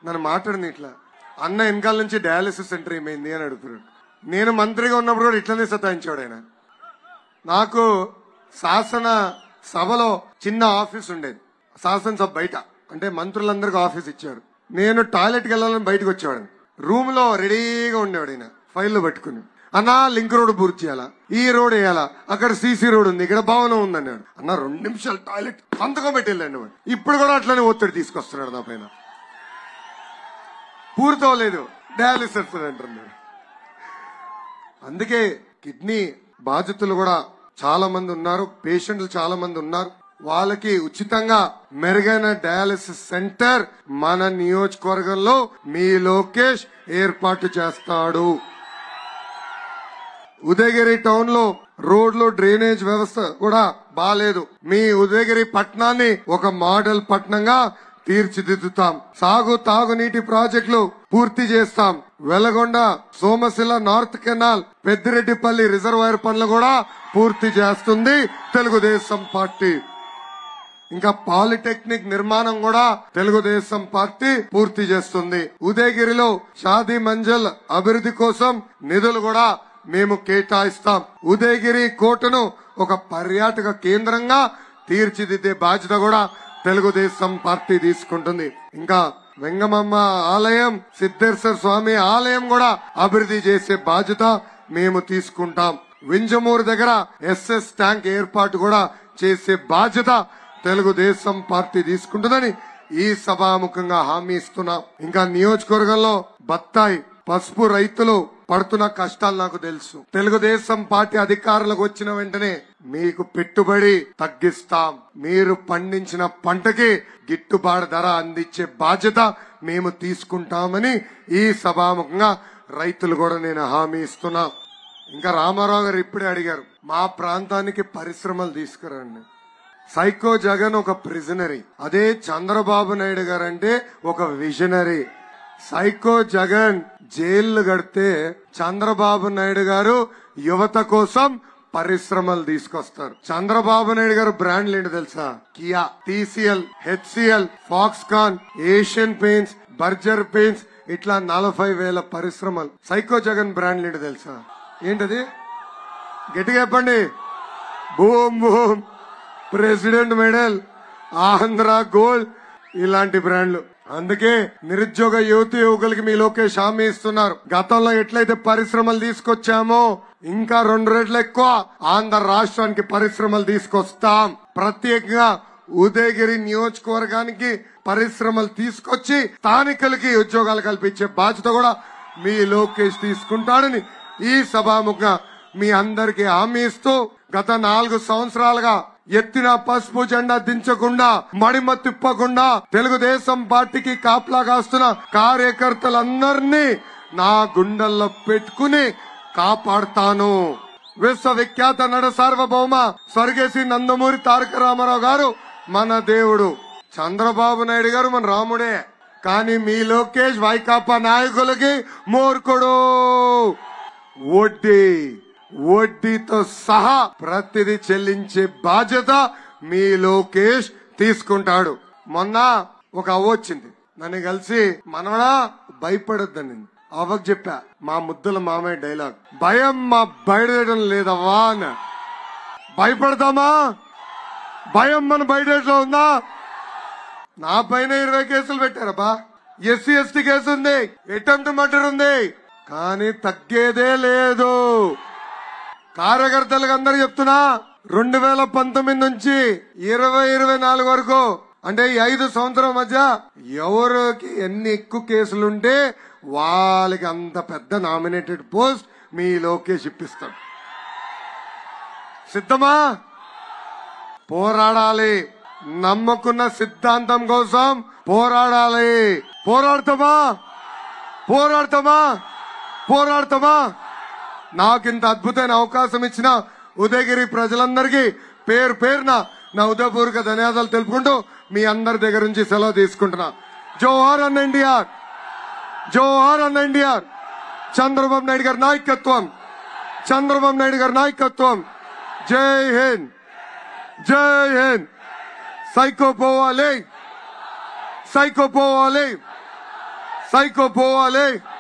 నన్ను మాట్లాడింది ఇట్లా, అన్న వెనకాల నుంచి డయాలిసిస్ సెంటర్ ఏమైంది అని అడుగుతున్నాడు. నేను మంత్రిగా ఉన్నప్పుడు కూడా ఇట్లనే సతాయించాడు ఆయన. నాకు శాసన సభలో చిన్న ఆఫీస్ ఉండేది, శాసనసభ బయట, అంటే మంత్రులందరికీ ఆఫీస్ ఇచ్చారు. నేను టాయిలెట్కి వెళ్ళాలని బయటకు వచ్చేవాడు, రూమ్ లో రెడీగా ఉండేవాడు ఆయన ఫైల్ పట్టుకుని, అన్నా లింక్ రోడ్ పూర్తి చేయాలా, ఈ రోడ్ వేయాలా, అక్కడ సీసీ రోడ్ ఉంది, ఇక్కడ భవనం ఉంది అన్నాడు. అన్న 2 నిమిషాలు టాయిలెట్ సంతకం పెట్టి వెళ్ళండి. ఇప్పుడు కూడా అట్లనే ఒత్తిడి తీసుకొస్తున్నాడు నా పైన. పూర్తవలేదు, డయాలిసిస్ అంటున్నాడు. అందుకే కిడ్నీ బాధితులు కూడా చాలా మంది ఉన్నారు, పేషెంట్లు చాలా మంది ఉన్నారు. వాళ్ళకి ఉచితంగా మెరుగైన డయాలిసిస్ సెంటర్ మన నియోజకవర్గంలో మీ లోకేష్ ఏర్పాటు చేస్తాడు. ఉదయగిరి టౌన్ లో రోడ్లు డ్రైనేజ్ వ్యవస్థ కూడా బాలేదు. మీ ఉదయగిరి పట్టణాన్ని ఒక మోడల్ పట్టణంగా తీర్చిదిద్దుతాం. సాగు తాగునీటి ప్రాజెక్టులు పూర్తి చేస్తాం. Veligonda Somasila north canal Peddireddipalli reservoir పనులు కూడా పూర్తి చేస్తుంది తెలుగుదేశం పార్టీ. ఇంకా పాలిటెక్నిక్ నిర్మాణం కూడా తెలుగుదేశం పార్టీ పూర్తి చేస్తుంది. ఉదయగిరిలో షాదీ మంజిల్ అభివృద్ధి కోసం నిధులు కూడా మేము కేటాయిస్తాం. ఉదయగిరి కోటను ఒక పర్యాటక కేంద్రంగా తీర్చిదిద్దే బాధ్యత కూడా తెలుగుదేశం పార్టీ తీసుకుంటుంది. ఇంకా వెంగమమ్మ ఆలయం, సిద్ధేశ్వర స్వామి ఆలయం కూడా అభివృద్ధి చేసే బాధ్యత మేము తీసుకుంటాం. వింజమూరు దగ్గర ఎస్ఎస్ ట్యాంక్ ఏర్పాటు కూడా చేసే బాధ్యత తెలుగుదేశం పార్టీ తీసుకుంటుందని ఈ సభాముఖంగా హామీ ఇస్తున్నాం. ఇంకా నియోజకవర్గంలో బత్తాయి, పసుపు రైతులు పడుతున్న కష్టాలు నాకు తెలుసు. తెలుగుదేశం పార్టీ అధికారులకు వచ్చిన వెంటనే మీకు పెట్టుబడి తగ్గిస్తాం. మీరు పండించిన పంటకి గిట్టుబాటు ధర అందించే బాధ్యత మేము తీసుకుంటామని ఈ సభాముఖంగా రైతులు కూడా నేను హామీ ఇస్తున్నా. ఇంకా రామారావు గారు ఇప్పుడే అడిగారు, మా ప్రాంతానికి పరిశ్రమలు తీసుకురండి. సైకో జగన్ ఒక ప్రిజనరీ, అదే చంద్రబాబు నాయుడు గారు అంటే ఒక విజనరీ. సైకో జగన్ జైళ్లు గడితే చంద్రబాబు నాయుడు గారు యువత కోసం పరిశ్రమలు తీసుకొస్తారు. చంద్రబాబు నాయుడు గారు బ్రాండ్లు ఏంటి తెలుసా? Kia, TCL, HCL, Foxconn, Asian Paints, Berger Paints, ఇట్లా 40,000 పరిశ్రమలు. సైకో జగన్ బ్రాండ్లు ఏంటి తెలుసా? ఏంటది? గట్టిగా చెప్పండి. Boom Boom, President Medal, Andhra Gold, ఇలాంటి బ్రాండ్లు. అందుకే నిరుద్యోగ యువకులకి మీ లోకేష్ హామీ ఇస్తున్నారు. గతంలో ఎట్లయితే పరిశ్రమలు తీసుకొచ్చామో ఇంకా 2 రెట్లు ఎక్కువ ఆంధ్ర రాష్ట్రానికి పరిశ్రమలు తీసుకొస్తాం. ప్రత్యేకంగా ఉదయగిరి నియోజకవర్గానికి పరిశ్రమలు తీసుకొచ్చి స్థానికులకి ఉద్యోగాలు కల్పించే బాధ్యత కూడా మీ లోకేష్ తీసుకుంటాడని ఈ సభాముఖంగా మీ అందరికీ హామీ ఇస్తూ, గత 4 సంవత్సరాలుగా ఎత్తిన పసుపు జెండా దించకుండా, మడిమ తిప్పకుండా తెలుగుదేశం పార్టీకి కాపలా కాస్తున్న కార్యకర్తలందరినీ నా గుండెల్లో పెట్టుకుని కాపాడుతాను. విశ్వవిఖ్యాత నట సార్వభౌమ స్వర్గేసి నందమూరి తారక రామారావు గారు మన దేవుడు, చంద్రబాబు నాయుడు గారు మన రాముడే. కానీ మీ లోకేష్ వైకాపా నాయకులకి మూర్ఖుడు. వడ్డీతో సహా ప్రతిదీ చెల్లించే బాధ్యత మీ లోకేష్ తీసుకుంటాడు. మొన్న ఒక అవ్వ వచ్చింది, నన్ను కలిసి, మనవడా భయపడొద్దని అవ్వకు చెప్పా. మా ముద్దుల మామయ్య డైలాగ్, భయం మా బయటం లేదవ్వా అని. భయపడతామా? భయం మన బయటలో ఉందా? నా పైన 20 కేసులు పెట్టారబ్బా. ఎస్సీ ఎస్టీ కేసు ఉంది, అటెంప్ట్ మర్డర్ ఉంది, కానీ తగ్గేదే లేదు. కార్యకర్తలకు అందరూ చెప్తున్నా, 2019 నుంచి 2024 వరకు, అంటే ఈ 5 సంవత్సరాల మధ్య ఎవరికి ఎన్ని ఎక్కువ కేసులుంటే వాళ్ళకి అంత పెద్ద నామినేటెడ్ పోస్ట్ మీ లోకేష్ ఇప్పిస్తాడు. సిద్ధమా? పోరాడాలి. నమ్మకున్న సిద్ధాంతం కోసం పోరాడాలి. పోరాడతామా? పోరాడతామా? పోరాడతామా? నాకింత అద్భుతమైన అవకాశం ఇచ్చిన ఉదయగిరి ప్రజలందరికీ పేరు పేరున నా ఉదయపూర్వక ధన్యవాదాలు తెలుపుకుంటూ మీ అందరి దగ్గర నుంచి సెలవు తీసుకుంటున్నా. జోహార్ అన్న ఎన్టీఆర్, జోహార్ అన్న ఎన్టీఆర్. చంద్రబాబు నాయుడు గారి నాయకత్వం, చంద్రబాబు నాయుడు గారి నాయకత్వం. జై హింద్, జై హింద్. సైకో పోవాలి, సైకో పోవాలి, సైకో పోవాలి.